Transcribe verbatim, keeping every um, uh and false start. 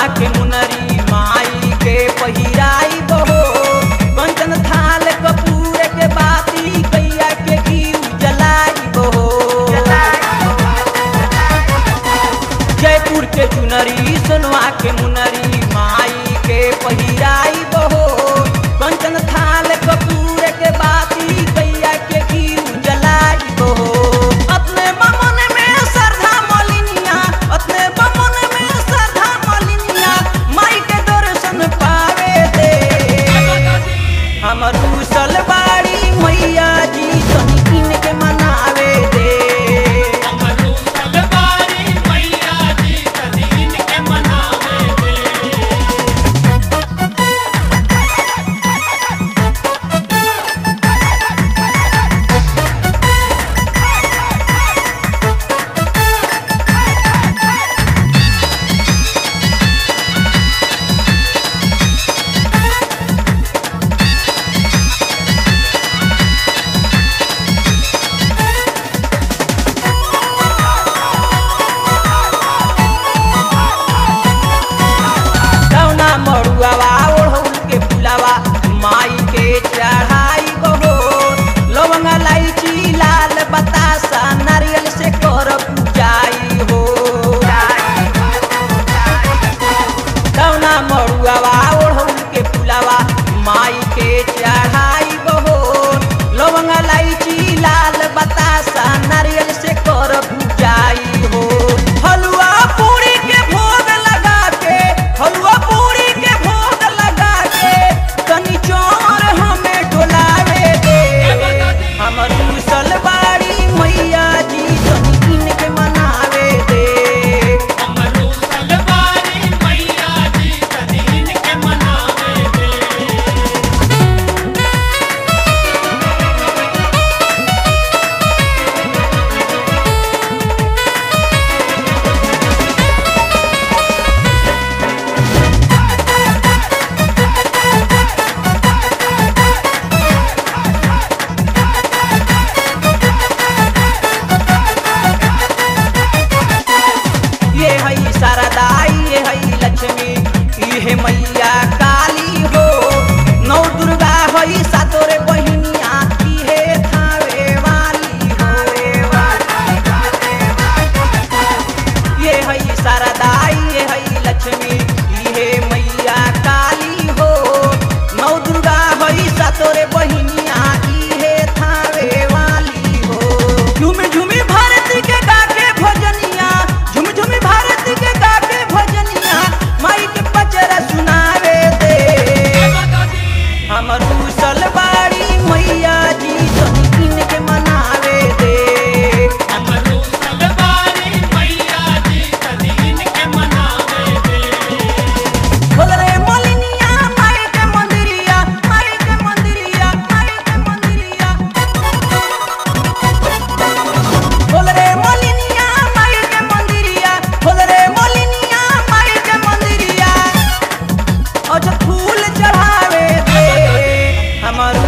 के मुनरी माई के पहिराई बहो कंचन थाल कपूर के बाती गैया के घी जलाई बहो जयपुर के चुनरी सोनवा के मुनरी माई के पहिराई बहो कंचन थाल कपूर के बाती गैया के घी जलाई बहो अपने बमन में श्रद्धा मलिनिया अपने बमन में श्रद्धा मलिनिया माई के दर्शन पावे दे हमर कुशल बाड़ी मैया जी तनी किन के मनावे दे माई के चढ़ाई बहो लवंग इलायची लाल बतासा नारियल से कर पूजाई हो दौना मरुआवा ओढ़ौल के फुलावा माई के चढ़ाई बहो लवंग इलायची लाल बतासा नारियल से कर पूजाई हो हलवा पूरी के भोग लगा के हलवा पूरी के भोग लगा के तनी चोर हमें डोलावे दे हमर कुशल बाड़ी मैया जी तनी किन के मनावे दे हमर कुशल बाड़ी मैया जी तनी किन के मनावे दे। ये हई शारदाई ये हई लक्ष्मी ये मैया काली हो नौ दुर्गा हई सातोरे बहिनिया इहे थावे वाली हो ये हई शारदाई ये हई लक्ष्मी ये मैया काली हो नौ दुर्गा हई सातोरे बहिनिया इहे थावे वाली हो झूमी झूमी भारती के गाके भजनिया झूमी झूमी भारती के गाके भजनिया माई के पचरा सुनावे दे हमर कुशल बाड़ी मैया जी तनी किन के मनावे दे हमर कुशल बाड़ी मैया जी तनी किन के मनावे दे। बोल रे मलिनिया माई के मंदिरिया माई के मंदिरिया माई के मंदिरिया बोल रे मलिनिया माई के मंदिरिया बोल रे मलिनिया माई के मंदिरिया अच्छा फूल चढ़ावे दे हमर